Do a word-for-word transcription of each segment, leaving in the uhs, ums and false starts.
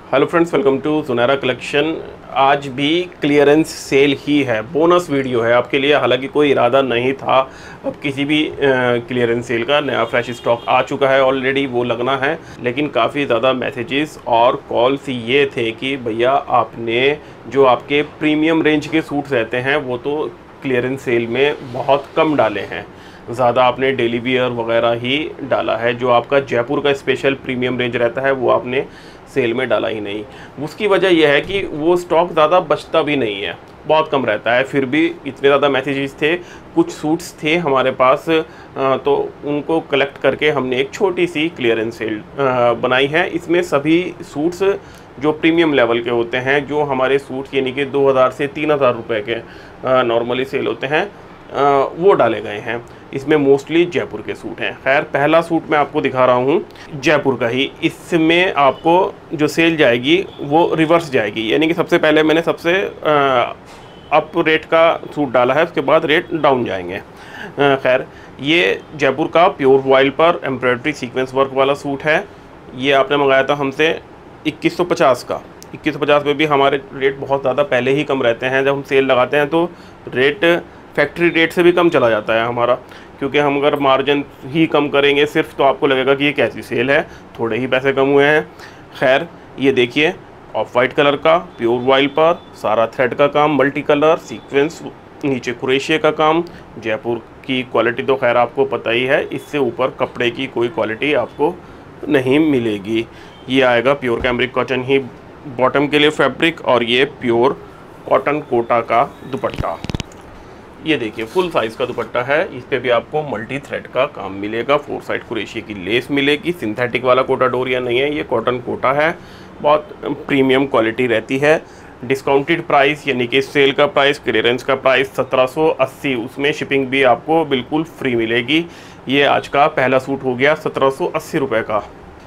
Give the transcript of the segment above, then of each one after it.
Hello friends, welcome to Sunehra collection. आज भी clearance cell ही है, बोनस वीडियो है आपके लिए। हालांकि कोई इरादा नहीं था अब किसी भी क्लियरेंस सेल का। नया फ्रेश स्टॉक आ चुका है ऑलरेडी, वो लगना है। लेकिन काफ़ी ज़्यादा मैसेजेस और कॉल्स ये थे कि भैया आपने जो आपके प्रीमियम रेंज के सूट्स रहते हैं वो तो क्लियरेंस सेल में बहुत कम डाले हैं, ज़्यादा आपने डेली वियर वगैरह ही डाला है। जो आपका जयपुर का स्पेशल प्रीमियम रेंज रहता है वो आपने सेल में डाला ही नहीं। उसकी वजह यह है कि वो स्टॉक ज़्यादा बचता भी नहीं है, बहुत कम रहता है। फिर भी इतने ज़्यादा मैसेजेस थे, कुछ सूट्स थे हमारे पास, तो उनको कलेक्ट करके हमने एक छोटी सी क्लियरेंस सेल बनाई है। इसमें सभी सूट्स जो प्रीमियम लेवल के होते हैं, जो हमारे सूट्स यानी कि दो हज़ार से तीन हज़ार रुपये के नॉर्मली सेल होते हैं, वो डाले गए हैं। इसमें मोस्टली जयपुर के सूट हैं। खैर, पहला सूट मैं आपको दिखा रहा हूँ जयपुर का ही। इसमें आपको जो सेल जाएगी वो रिवर्स जाएगी, यानी कि सबसे पहले मैंने सबसे अप रेट का सूट डाला है, उसके बाद रेट डाउन जाएंगे। खैर, ये जयपुर का प्योर वॉइल पर एम्ब्रॉयडरी सीक्वेंस वर्क वाला सूट है। ये आपने मंगाया था हमसे इक्कीस सौ पचास का। इक्कीस सौ पचास में भी हमारे रेट बहुत ज़्यादा पहले ही कम रहते हैं। जब हम सेल लगाते हैं तो रेट फैक्ट्री रेट से भी कम चला जाता है हमारा, क्योंकि हम अगर मार्जिन ही कम करेंगे सिर्फ तो आपको लगेगा कि ये कैसी सेल है, थोड़े ही पैसे कम हुए हैं। खैर, ये देखिए ऑफ वाइट कलर का प्योर वॉइल पर सारा थ्रेड का काम, मल्टी कलर सीक्वेंस, नीचे क्रोशिया का काम। जयपुर की क्वालिटी तो खैर आपको पता ही है, इससे ऊपर कपड़े की कोई क्वालिटी आपको नहीं मिलेगी। ये आएगा प्योर कैमरिक कॉटन ही बॉटम के लिए फैब्रिक, और ये प्योर कॉटन कोटा का दुपट्टा। ये देखिए फुल साइज़ का दुपट्टा है। इस पे भी आपको मल्टी थ्रेड का काम मिलेगा, फोर साइड क्रोशिया की लेस मिलेगी। सिंथेटिक वाला कोटा डोरिया नहीं है, ये कॉटन कोटा है। बहुत प्रीमियम क्वालिटी रहती है। डिस्काउंटेड प्राइस यानी कि सेल का प्राइस, क्लियरेंस का प्राइस सत्रह सौ अस्सी, उसमें शिपिंग भी आपको बिल्कुल फ्री मिलेगी। ये आज का पहला सूट हो गया सत्रह सौ अस्सी रुपये का।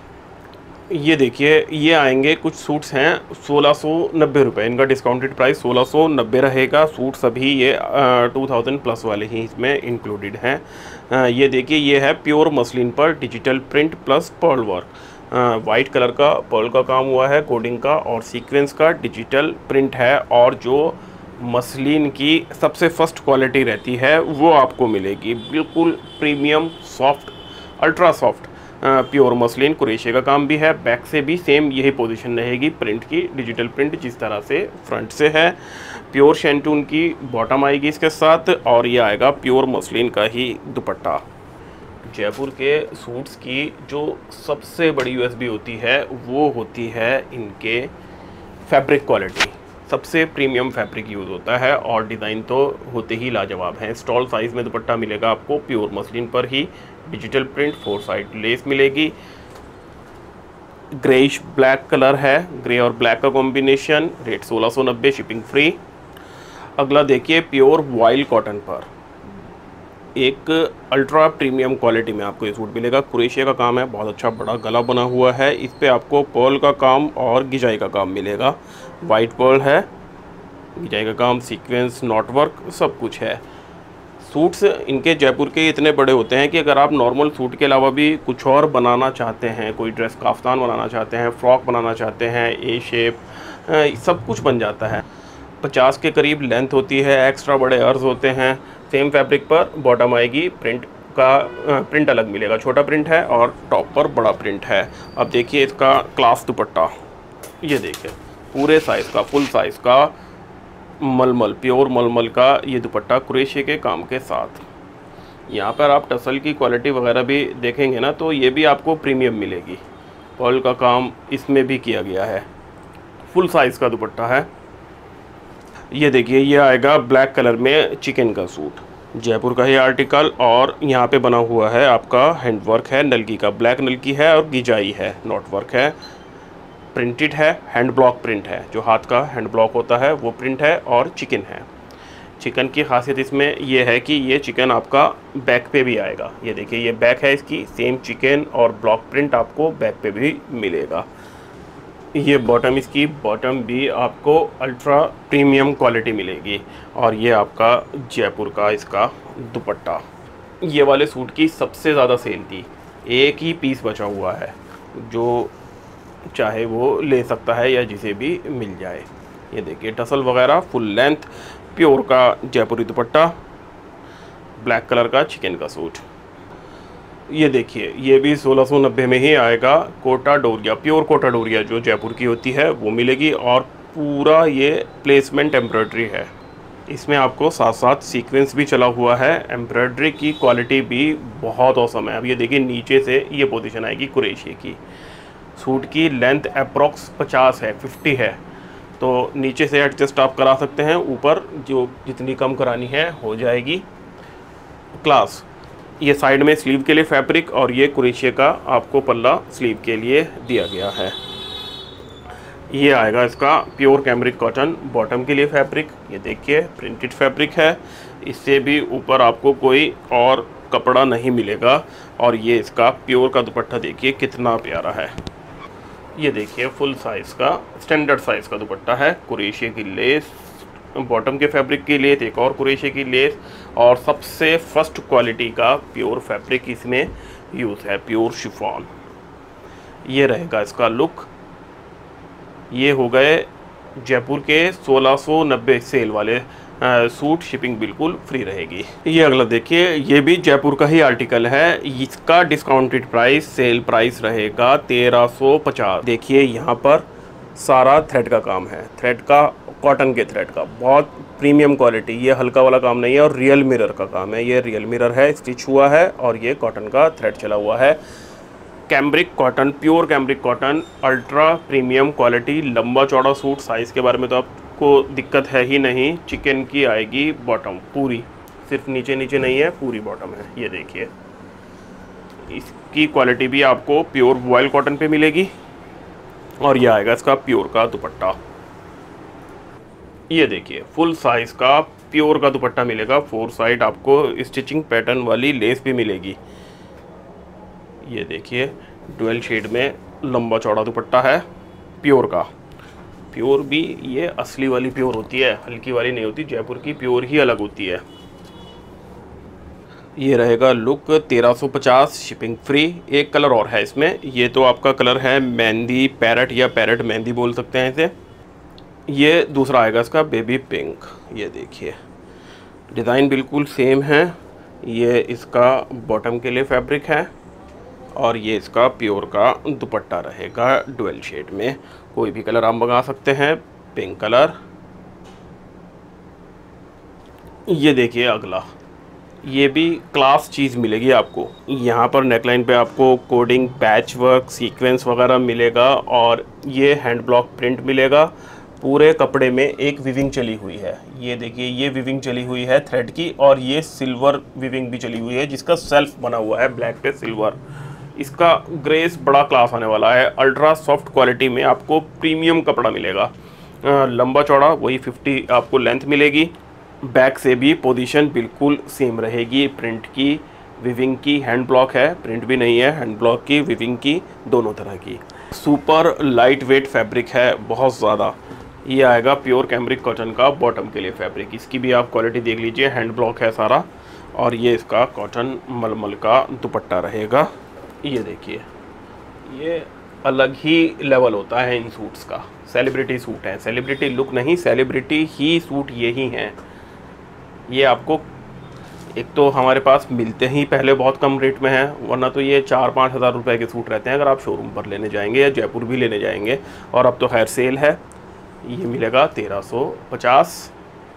ये देखिए, ये आएंगे कुछ सूट्स हैं सोलह सौ नब्बे रुपये, इनका डिस्काउंटेड प्राइस सोलह सौ नब्बे रहेगा। सूट सभी ये टू थाउजेंड प्लस वाले ही इसमें इंक्लूडेड हैं। ये देखिए, ये है प्योर मसलिन पर digital print plus pearl work. White colour का पर्ल का काम हुआ है, कोडिंग का और सीक्वेंस का डिजिटल प्रिंट है। और जो मसलिन की सबसे फर्स्ट क्वालिटी रहती है वो आपको मिलेगी, बिल्कुल premium soft, ultra soft pure muslin. Crochet का काम भी है, बैक से भी सेम यही पोजीशन रहेगी प्रिंट की, डिजिटल प्रिंट जिस तरह से फ्रंट से है। प्योर शैंटून की बॉटम आएगी इसके साथ, और ये आएगा प्योर मसलिन का ही दुपट्टा। जयपुर के सूट्स की जो सबसे बड़ी यूएसपी होती है वो होती है इनके फैब्रिक क्वालिटी। सबसे प्रीमियम फैब्रिक यूज़ होता है और डिज़ाइन तो होते ही लाजवाब हैं। स्टॉल साइज़ में दुपट्टा मिलेगा आपको प्योर मसलिन पर ही, digital print, four side lace मिलेगी। ग्रेइश ब्लैक कलर है, ग्रे और ब्लैक का कॉम्बिनेशन। रेट सोलह सौ नब्बे, शिपिंग फ्री। अगला देखिए प्योर वॉइल कॉटन पर एक अल्ट्रा प्रीमियम क्वालिटी में आपको ये सूट मिलेगा। क्रोशिया का काम है, बहुत अच्छा बड़ा गला बना हुआ है। इस पे आपको पर्ल का काम और गिजाई का काम मिलेगा। वाइट पर्ल है, गिजाई का काम, सीक्वेंस, नॉट वर्क, सब कुछ है। सूट्स इनके जयपुर के इतने बड़े होते हैं कि अगर आप नॉर्मल सूट के अलावा भी कुछ और बनाना चाहते हैं, कोई ड्रेस काफ्तान बनाना चाहते हैं, फ्रॉक बनाना चाहते हैं, ए शेप, सब कुछ बन जाता है। पचास के करीब लेंथ होती है, एक्स्ट्रा बड़े अर्ज होते हैं। सेम फैब्रिक पर बॉटम आएगी, प्रिंट का प्रिंट अलग मिलेगा, छोटा प्रिंट है, और टॉप पर बड़ा प्रिंट है। अब देखिए इसका क्लास दुपट्टा, ये देखिए पूरे साइज़ का, फुल साइज़ का मलमल, प्योर मलमल का ये दुपट्टा क्रोशिया के काम के साथ। यहाँ पर आप टसल की क्वालिटी वगैरह भी देखेंगे ना, तो ये भी आपको प्रीमियम मिलेगी। पर्ल का काम इसमें भी किया गया है, फुल साइज़ का दुपट्टा है। ये देखिए, ये आएगा ब्लैक कलर में चिकन का सूट, जयपुर का ही आर्टिकल, और यहाँ पे बना हुआ है आपका हैंड वर्क है, नलकी का, ब्लैक नलकी है और गिजाई है, नॉट वर्क है। प्रिंटेड है, हैंड ब्लॉक प्रिंट है, जो हाथ का हैंड ब्लॉक होता है वो प्रिंट है, और चिकन है। चिकन की खासियत इसमें ये है कि ये चिकन आपका बैक पे भी आएगा। ये देखिए, ये बैक है इसकी, सेम चिकन और ब्लॉक प्रिंट आपको बैक पे भी मिलेगा। ये बॉटम, इसकी बॉटम भी आपको अल्ट्रा प्रीमियम क्वालिटी मिलेगी। और ये आपका जयपुर का इसका दुपट्टा। ये वाले सूट की सबसे ज़्यादा सेल थी, एक ही पीस बचा हुआ है, जो चाहे वो ले सकता है या जिसे भी मिल जाए। ये देखिए टसल वगैरह फुल लेंथ प्योर का जयपुरी दुपट्टा, ब्लैक कलर का चिकन का सूट। ये देखिए ये भी सोलह सौ नब्बे में ही आएगा। कोटा डोरिया, प्योर कोटा डोरिया जो जयपुर की होती है वो मिलेगी, और पूरा ये प्लेसमेंट एम्ब्रॉयडरी है। इसमें आपको साथ साथ सीक्वेंस भी चला हुआ है। एम्ब्रॉयडरी की क्वालिटी भी बहुत औसम है। अब ये देखिए नीचे से ये पोजीशन आएगी कुरेशी की। सूट की लेंथ अप्रॉक्स पचास है, फिफ्टी है, तो नीचे से एडजस्ट आप करा सकते हैं, ऊपर जो जितनी कम करानी है हो जाएगी। क्लास, ये साइड में स्लीव के लिए फैब्रिक, और ये कुरेशिया का आपको पल्ला स्लीव के लिए दिया गया है। ये आएगा इसका प्योर कैमरिक कॉटन बॉटम के लिए फैब्रिक। ये देखिए प्रिंटेड फैब्रिक है, इससे भी ऊपर आपको कोई और कपड़ा नहीं मिलेगा। और ये इसका प्योर का दुपट्टा देखिए कितना प्यारा है। ये देखिए फुल साइज़ का स्टैंडर्ड साइज़ का दुपट्टा है, कुरेशिया की लेस, बॉटम के फैब्रिक की लेस, एक और कुरेशिया की लेस, और सबसे फर्स्ट क्वालिटी का प्योर फैब्रिक इसमें यूज़ है, प्योर शिफॉन। ये रहेगा इसका लुक। ये हो गए जयपुर के सोलह सौ नब्बे सेल वाले आ, सूट, शिपिंग बिल्कुल फ्री रहेगी। ये अगला देखिए, ये भी जयपुर का ही आर्टिकल है। इसका डिस्काउंटेड प्राइस, सेल प्राइस रहेगा तेरह सौ पचास। देखिए यहाँ पर सारा थ्रेड का काम है, थ्रेड का, कॉटन के थ्रेड का, बहुत प्रीमियम क्वालिटी। ये हल्का वाला काम नहीं है, और रियल मिरर का काम है। ये रियल मिरर है, स्टिच हुआ है, और ये कॉटन का थ्रेड चला हुआ है। Cambric cotton, pure cambric cotton, ultra premium quality, लंबा चौड़ा सूट। साइज़ के बारे में तो आपको दिक्कत है ही नहीं। चिकन की आएगी बॉटम पूरी, सिर्फ नीचे नीचे नहीं है, पूरी बॉटम है। ये देखिए इसकी क्वालिटी भी आपको प्योर वॉयल कॉटन पे मिलेगी। और ये आएगा इसका प्योर का दुपट्टा। ये देखिए फुल साइज़ का प्योर का दुपट्टा मिलेगा। फोर साइड आपको स्टिचिंग पैटर्न वाली लेस भी मिलेगी। ये देखिए डुअल शेड में लंबा चौड़ा दुपट्टा है प्योर का। प्योर भी ये असली वाली प्योर होती है, हल्की वाली नहीं होती। जयपुर की प्योर ही अलग होती है। ये रहेगा लुक तेरह सौ पचास, शिपिंग फ्री। एक कलर और है इसमें, ये तो आपका कलर है मेहंदी पैरट, या पैरट मेहंदी बोल सकते हैं इसे। ये दूसरा आएगा इसका बेबी पिंक। ये देखिए डिज़ाइन बिल्कुल सेम है। ये इसका बॉटम के लिए फैब्रिक है, और ये इसका प्योर का दुपट्टा रहेगा डुअल शेड में। कोई भी कलर आप मंगा सकते हैं, पिंक कलर। ये देखिए अगला, ये भी क्लास चीज़ मिलेगी आपको। यहाँ पर नेकलाइन पे आपको कोडिंग, पैच वर्क, सीक्वेंस वगैरह मिलेगा, और ये हैंड ब्लॉक प्रिंट मिलेगा। पूरे कपड़े में एक विविंग चली हुई है। ये देखिए ये विविंग चली हुई है थ्रेड की, और ये सिल्वर विविंग भी चली हुई है, जिसका सेल्फ बना हुआ है ब्लैक पे सिल्वर। इसका ग्रेस बड़ा क्लास आने वाला है। अल्ट्रा सॉफ्ट क्वालिटी में आपको प्रीमियम कपड़ा मिलेगा। आ, लंबा चौड़ा वही फिफ्टी आपको लेंथ मिलेगी। बैक से भी पोजीशन बिल्कुल सेम रहेगी। प्रिंट की, विविंग की, हैंड ब्लॉक है, प्रिंट भी नहीं है, हैंड ब्लॉक की, विविंग की, दोनों तरह की। सुपर लाइट वेट फैब्रिक है बहुत ज़्यादा। ये आएगा प्योर कैम्ब्रिक कॉटन का बॉटम के लिए फैब्रिक। इसकी भी आप क्वालिटी देख लीजिए, हैंड ब्लॉक है सारा। और ये इसका कॉटन मलमल का दुपट्टा रहेगा। ये देखिए ये अलग ही लेवल होता है इन सूट्स का। सेलिब्रिटी सूट है, सेलिब्रिटी लुक नहीं, सेलिब्रिटी ही सूट ये ही हैं। ये आपको एक तो हमारे पास मिलते ही पहले बहुत कम रेट में है, वरना तो ये चार पाँच हज़ार रुपये के सूट रहते हैं अगर आप शोरूम पर लेने जाएंगे, या जयपुर भी लेने जाएंगे। और अब तो खैर सेल है। ये मिलेगा तेरह सौ पचास।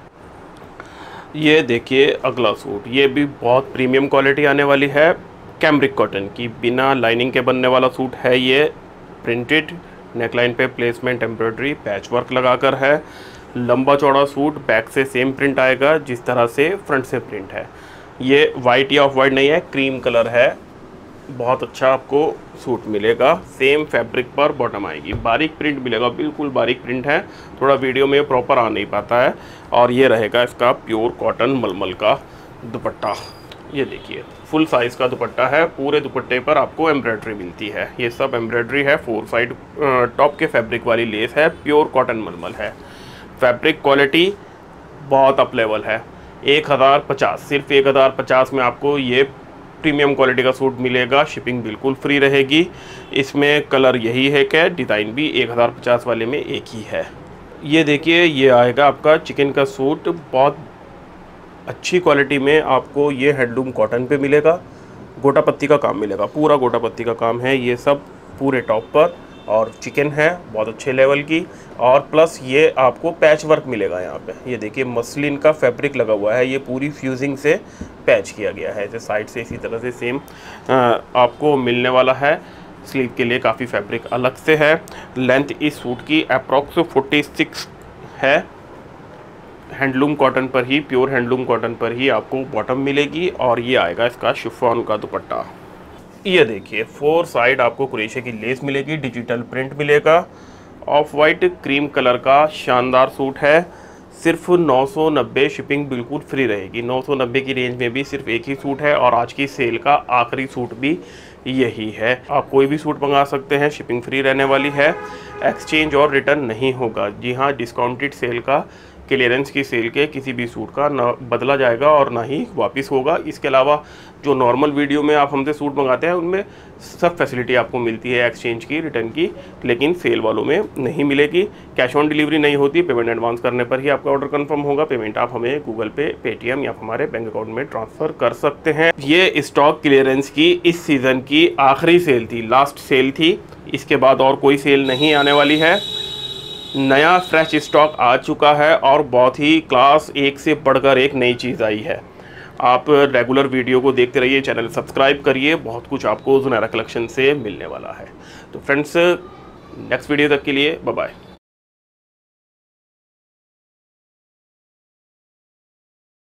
ये देखिए अगला सूट, ये भी बहुत प्रीमियम क्वालिटी आने वाली है। कैम्ब्रिक कॉटन की, बिना लाइनिंग के बनने वाला सूट है ये। प्रिंटेड, नेकलाइन पे प्लेसमेंट एम्ब्रॉयडरी, पैच वर्क लगाकर है। लंबा चौड़ा सूट, बैक से सेम प्रिंट आएगा जिस तरह से फ्रंट से प्रिंट है। ये वाइट या ऑफ वाइट नहीं है, क्रीम कलर है। बहुत अच्छा आपको सूट मिलेगा। सेम फैब्रिक पर बॉटम आएगी, बारीक प्रिंट मिलेगा, बिल्कुल बारीक प्रिंट है, थोड़ा वीडियो में प्रॉपर आ नहीं पाता है। और ये रहेगा इसका प्योर कॉटन मलमल का दुपट्टा। ये देखिए फुल साइज़ का दुपट्टा है। पूरे दुपट्टे पर आपको एम्ब्रॉयडरी मिलती है। ये सब एम्ब्रॉयडरी है। फोर साइड टॉप के फैब्रिक वाली लेस है। प्योर कॉटन मलमल है। फैब्रिक क्वालिटी बहुत अप लेवल है। एक हज़ार पचास, सिर्फ एक हज़ार पचास में आपको ये प्रीमियम क्वालिटी का सूट मिलेगा, शिपिंग बिल्कुल फ्री रहेगी। इसमें कलर यही है कि डिज़ाइन भी एक हज़ार पचास वाले में एक ही है। ये देखिए, ये आएगा आपका चिकन का सूट, बहुत अच्छी क्वालिटी में आपको ये हैंडलूम कॉटन पे मिलेगा। गोटा पत्ती का काम मिलेगा, पूरा गोटा पत्ती का काम है ये सब पूरे टॉप पर, और चिकन है बहुत अच्छे लेवल की, और प्लस ये आपको पैच वर्क मिलेगा यहाँ पे। ये देखिए मसलिन का फैब्रिक लगा हुआ है, ये पूरी फ्यूजिंग से पैच किया गया है। ऐसे साइड से इसी तरह से सेम आपको मिलने वाला है। स्लीव के लिए काफ़ी फैब्रिक अलग से है। लेंथ इस सूट की अप्रॉक्स फोर्टी सिक्स है। हैंडलूम कॉटन पर ही, प्योर हैंडलूम कॉटन पर ही आपको बॉटम मिलेगी, और ये आएगा इसका शिफॉन का दुपट्टा। ये देखिए फोर साइड आपको कुरेशे की लेस मिलेगी, डिजिटल प्रिंट मिलेगा। ऑफ वाइट क्रीम कलर का शानदार सूट है, सिर्फ नौ सौ नब्बे, शिपिंग बिल्कुल फ्री रहेगी। नौ सौ नब्बे की रेंज में भी सिर्फ एक ही सूट है, और आज की सेल का आखिरी सूट भी यही है। आप कोई भी सूट मंगा सकते हैं, शिपिंग फ्री रहने वाली है, एक्सचेंज और रिटर्न नहीं होगा। जी हाँ, डिस्काउंटेड सेल का, क्लियरेंस की सेल के किसी भी सूट का ना बदला जाएगा और ना ही वापस होगा। इसके अलावा जो नॉर्मल वीडियो में आप हमसे सूट मंगाते हैं उनमें सब फैसिलिटी आपको मिलती है एक्सचेंज की, रिटर्न की, लेकिन सेल वालों में नहीं मिलेगी। कैश ऑन डिलीवरी नहीं होती, पेमेंट एडवांस करने पर ही आपका ऑर्डर कंफर्म होगा। पेमेंट आप हमें गूगल पे, पेटीएम या हमारे बैंक अकाउंट में ट्रांसफ़र कर सकते हैं। ये स्टॉक क्लियरेंस की इस सीज़न की आखिरी सेल थी, लास्ट सेल थी। इसके बाद और कोई सेल नहीं आने वाली है। नया फ्रेश स्टॉक आ चुका है, और बहुत ही क्लास एक से बढ़कर एक नई चीज़ आई है। आप रेगुलर वीडियो को देखते रहिए, चैनल सब्सक्राइब करिए, बहुत कुछ आपको ज़ुनैरा कलेक्शन से मिलने वाला है। तो फ्रेंड्स, नेक्स्ट वीडियो तक के लिए बाय बाय।